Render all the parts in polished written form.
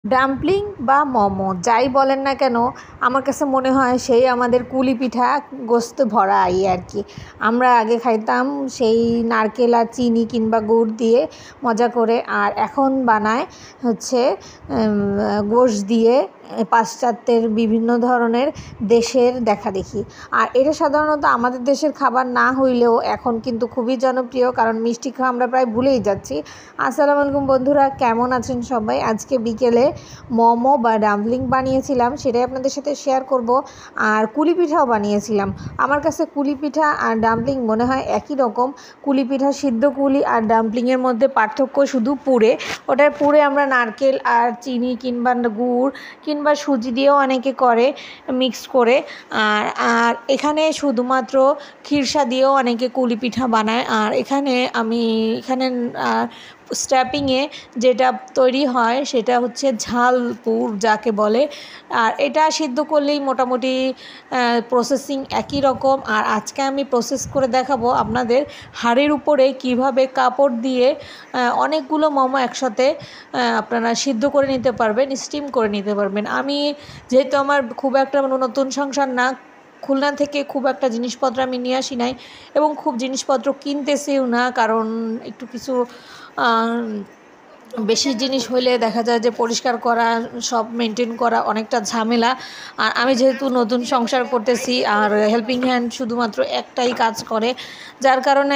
Dumpling বা মোমো যাই বলেন না কেন, আমার কাছে মনে হয় সেই আমাদের কুলি পিঠা গোস্ত ভরা আর কি। আমরা আগে খাইতাম সেই নারকেল আর চিনি কিংবা গুড় দিয়ে মজা করে, আর এখন বানায় হচ্ছে গোশ দিয়ে পাশ্চাত্যের বিভিন্ন ধরনের দেশের দেখাদেখি। আর এটা সাধারণত আমাদের দেশের খাবার না হইলেও এখন কিন্তু খুবই জনপ্রিয়, কারণ মিষ্টি খাওয়া আমরা প্রায় ভুলেই যাচ্ছি। আসসালামু আলাইকুম বন্ধুরা, কেমন আছেন সবাই? আজকে বিকেলে মোমো বা ডাম্পলিং বানিয়েছিলাম, সেটাই আপনাদের সাথে শেয়ার করব। আর কুলি পিঠাও বানিয়েছিলাম। আমার কাছে কুলি পিঠা আর ডাম্পলিং মনে হয় একই রকম। কুলি পিঠা সিদ্ধ কুলি আর ডাম্পলিংয়ের মধ্যে পার্থক্য শুধু পুরে। ওটার পুরে আমরা নারকেল আর চিনি কিংবা গুড় কিংবা সুজি দিয়েও অনেকে করে মিক্স করে। আর এখানে শুধুমাত্র খিরসা দিয়েও অনেকে কুলি পিঠা বানায়। আর এখানে স্ট্যাপিংয়ে যেটা তৈরি হয় সেটা হচ্ছে ঝালপুর যাকে বলে। আর এটা সিদ্ধ করলেই মোটামুটি প্রসেসিং একই রকম। আর আজকে আমি প্রসেস করে দেখাবো আপনাদের হাঁড়ির উপরে কিভাবে কাপড় দিয়ে অনেকগুলো মোমো একসাথে আপনারা সিদ্ধ করে নিতে পারবেন, স্টিম করে নিতে পারবেন। আমি যেহেতু আমার খুব একটা নতুন সংসার না, খুলনা থেকে খুব একটা জিনিসপত্র আমি নিয়ে আসি নাই এবং খুব জিনিসপত্র কিনতেছিও না, কারণ একটু কিছু বেশি জিনিস হইলে দেখা যায় যে পরিষ্কার করা, সব মেনটেন করা অনেকটা ঝামেলা। আর আমি যেহেতু নতুন সংসার করতেছি আর হেল্পিং হ্যান্ড শুধুমাত্র একটাই কাজ করে, যার কারণে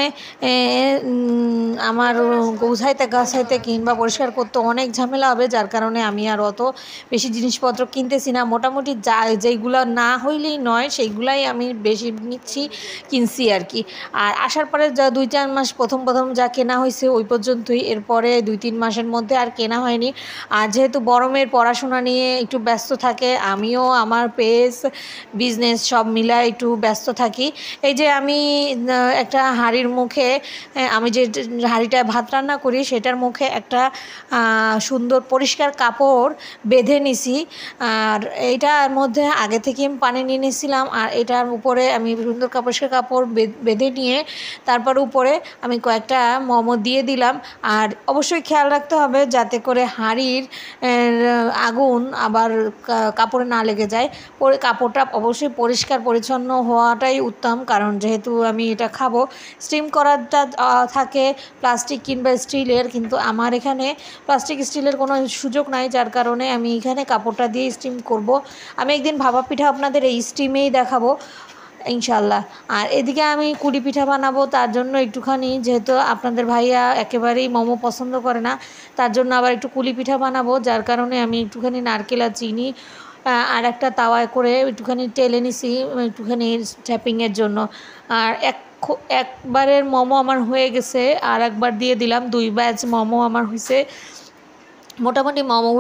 আমার গোছাইতে গাছাইতে কিংবা পরিষ্কার করতে অনেক ঝামেলা হবে, যার কারণে আমি আর অত বেশি জিনিসপত্র কিনতেছি না। মোটামুটি যেইগুলো না হইলেই নয় সেইগুলাই আমি বেশি কিনছি আর কি। আর আসার পরে যা 2-4 মাস প্রথম যা কেনা হয়েছে ওই পর্যন্তই, এরপরে 2-3 মাসের মধ্যে আর কেনা হয়নি। আর যেহেতু বড়মের পড়াশোনা নিয়ে একটু ব্যস্ত থাকে, আমিও আমার বিজনেস সব মিলায় একটু ব্যস্ত থাকি। এই যে আমি একটা হাঁড়ির মুখে, আমি যে হাঁড়িটায় ভাত রান্না করি সেটার মুখে একটা সুন্দর পরিষ্কার কাপড় বেঁধে নিছি। আর এইটার মধ্যে আগে থেকে আমি পানি নিয়ে নিয়েছিলাম, আর এটার উপরে আমি সুন্দর পরিষ্কার কাপড় বেঁধে নিয়ে তারপর উপরে আমি কয়েকটা মোমো দিয়ে দিলাম। আর অবশ্যই খেয়াল রাখতে হবে যাতে করে হাঁড়ির আগুন আবার কাপড়ে না লেগে যায়। কাপড়টা অবশ্যই পরিষ্কার পরিচ্ছন্ন হওয়াটাই উত্তম, কারণ যেহেতু আমি এটা খাবো। স্টিম করাটা থাকে প্লাস্টিক কিংবা স্টিলের, কিন্তু আমার এখানে প্লাস্টিক স্টিলের কোনো সুযোগ নাই, যার কারণে আমি এখানে কাপড়টা দিয়ে স্টিম করব। আমি একদিন ভাপা পিঠা আপনাদের এই স্টিমেই দেখাবো ইনশাল্লাহ। আর এদিকে আমি কুলি পিঠা বানাবো, তার জন্য একটুখানি, যেহেতু আপনাদের ভাইয়া একেবারেই মোমো পছন্দ করে না, তার জন্য আবার একটু কুলি পিঠা বানাবো, যার কারণে আমি একটুখানি নারকেল আর চিনি আর একটা তাওয়ায় করে একটুখানি টেলে নিছি একটুখানি স্ট্যাপিংয়ের জন্য। আর একবারের মোমো আমার হয়ে গেছে, আর একবার দিয়ে দিলাম, 2 ব্যাচ মোমো আমার হয়েছে। মোটামুটি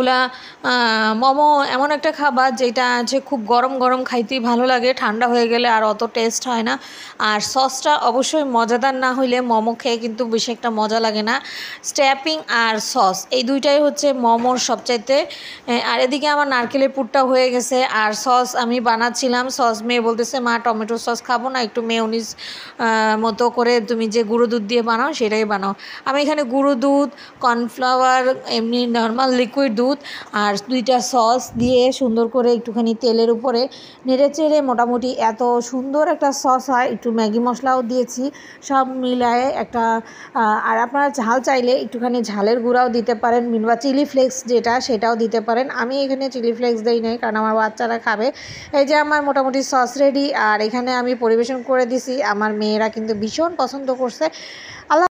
মোমো এমন একটা খাবার যেটা আছে খুব গরম গরম খাইতেই ভালো লাগে, ঠান্ডা হয়ে গেলে আর অত টেস্ট হয় না। আর সসটা অবশ্যই মজাদার না হইলে মোমো খেয়ে কিন্তু বেশি একটা মজা লাগে না। স্ট্যাপিং আর সস এই দুইটাই হচ্ছে মোমোর সবচাইতে। আর এদিকে আমার নারকেলের পুরটা হয়ে গেছে, আর সস আমি বানাচ্ছিলাম। সস মেয়ে বলতেছে, মা টমেটো সস খাবো না, একটু মেয়োনিজ মতো করে তুমি যে গুঁড়ো দুধ দিয়ে বানাও সেটাই বানাও। আমি এখানে গুঁড়ো দুধ, কর্নফ্লাওয়ার, এমনি নর্মাল লিকুইড দুধ আর 2টা সস দিয়ে সুন্দর করে একটুখানি তেলের উপরে নেড়ে চেড়ে, মোটামুটি এত সুন্দর একটা সস হয়। একটু ম্যাগি মশলাও দিয়েছি, সব মিলায়ে একটা। আর আপনারা ঝাল চাইলে একটুখানি ঝালের গুঁড়াও দিতে পারেন, বা চিলি ফ্লেক্স যেটা সেটাও দিতে পারেন। আমি এখানে চিলি ফ্লেক্স দিই নাই, কারণ আমার বাচ্চারা খাবে। এই যে আমার মোটামুটি সস রেডি, আর এখানে আমি পরিবেশন করে দিছি। আমার মেয়েরা কিন্তু ভীষণ পছন্দ করছে।